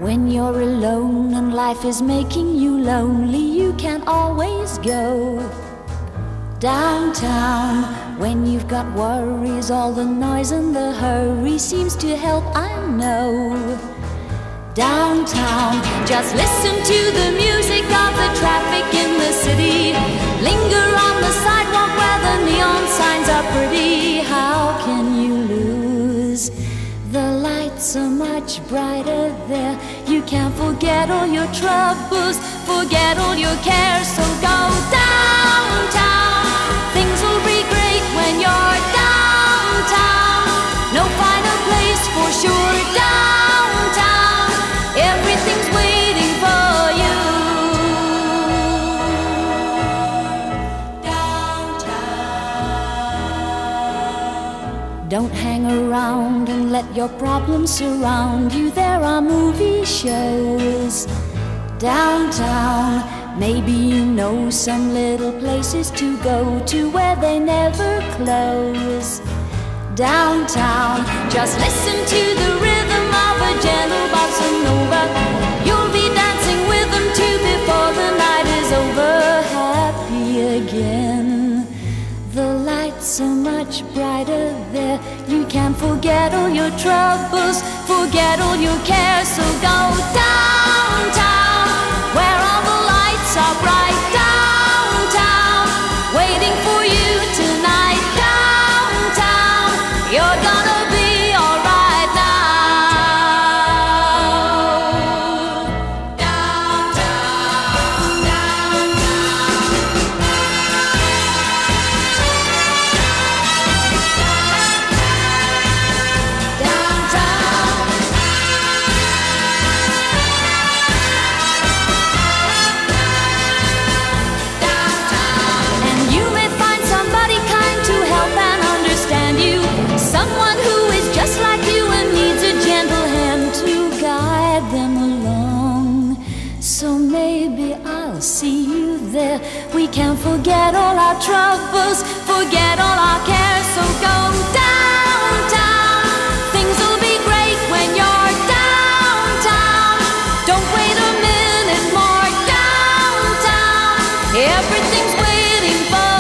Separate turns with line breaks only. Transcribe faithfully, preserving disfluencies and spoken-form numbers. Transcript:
When you're alone and life is making you lonely, you can always go downtown. When you've got worries, all the noise and the hurry seems to help, I know. Downtown, just listen to the music of the traffic in the city. Linger on the sidewalk where the neon signs are pretty. How can you lose? The lights are much brighter there. You can't forget all your troubles, forget all your cares. So go downtown. Things will be great when you're downtown. No finer place for sure. Downtown, everything's waiting for you. Downtown. Don't hang around and let your problems surround you. There are movie shows downtown. Maybe you know some little places to go to where they never close. Downtown, just listen to the rhythm of a gentle bossa nova. You'll be dancing with them too before the night is over. Happy again. The lights are much brighter there. You can forget all your troubles, forget all your cares. So go downtown, where all the lights are bright. Downtown, waiting for you tonight. Downtown, you're gonna be alright now. Downtown, downtown. Downtown. And you may find somebody kind to help and understand you. Someone who is just like you and needs a gentle hand to guide them along. So maybe I'll see you there. We can forget all our troubles, forget all our cares. So go downtown. Things will be great when you're downtown. Don't wait a minute more. Downtown, everything's waiting for